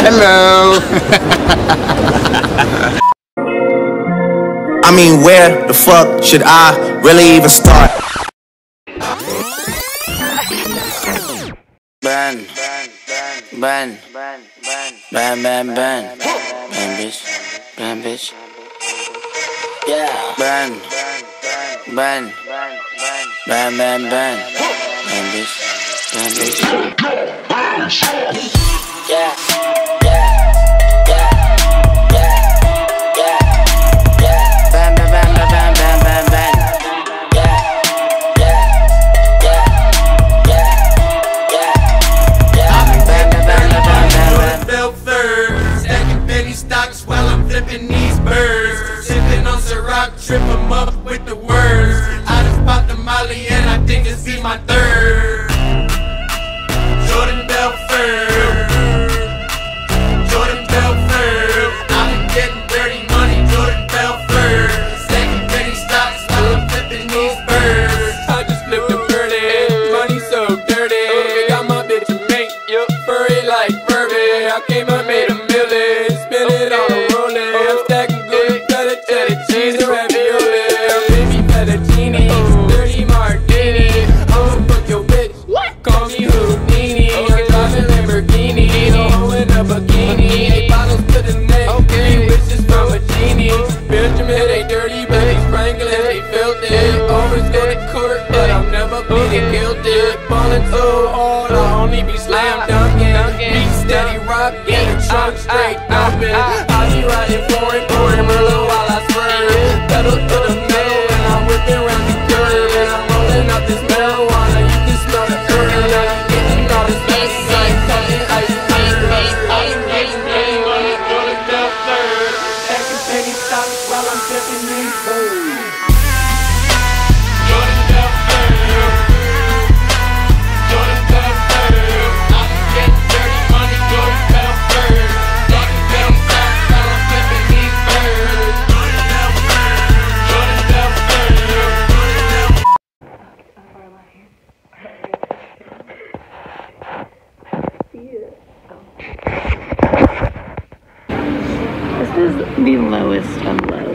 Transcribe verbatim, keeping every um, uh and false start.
Hello. I mean, where the fuck should I really even start? Ben, ben, ben, ben, ben, ben, bitch, ben, bitch, yeah, ben, ben, ben, ben, ben, ben, bitch, ben, bitch, yeah, yeah, yeah, yeah, yeah, yeah, ben, ben, ben, ben, ben, ben, ben, yeah, yeah, yeah, yeah, yeah, yeah, ben, ben, ben, ben, ben, ben. Belt first, stacking penny stocks while I'm flipping these birds. Sipping on Ciroc, trip 'em up with the words. I just popped the Molly and I think it's be my third. Jordan Belfort, Jordan Belfort. I've been getting dirty money, Jordan Belfort. Stacking penny stocks while I'm flipping these birds. I just flipped a birdie, money so dirty. Got my bitch a mate, furry like Furby. I came up, made a million, spin it on a rolling. I'm stacking good, better cheddar cheese and ravioli. Baby fettuccine, dirty martini. I'ma fuck your bitch, call me Houdini. I'm driving Lamborghini, hoe in a bikini. Eight bottles to the neck, three wishes from a genie. Benjamin ain't dirty, but he's Franklin, he filthy. Always go to court, but I'm never pleading guilty. Ballin' so hard, I only be slam dunking. Be steady rockin', the trunk straight open. I be riding foreign, pouring Merlot while I swerve. Pedal to the metal, and I'm whipping round the curve. And I'm rolling up this marijuana, you can smell the herb. And I'm getting all this ice, like fucking ice cream. I'm getting penny money, Jordan Belfort. Stacking penny stocks while I'm flipping these birds. Jordan Belfort, Jordan Belfort. I'm getting dirty money, Jordan Belfort. Stacking penny stocks while I'm flipping these birds. Jordan Belfort, Jordan Belfort, Jordan Belfort. This is the lowest of lows.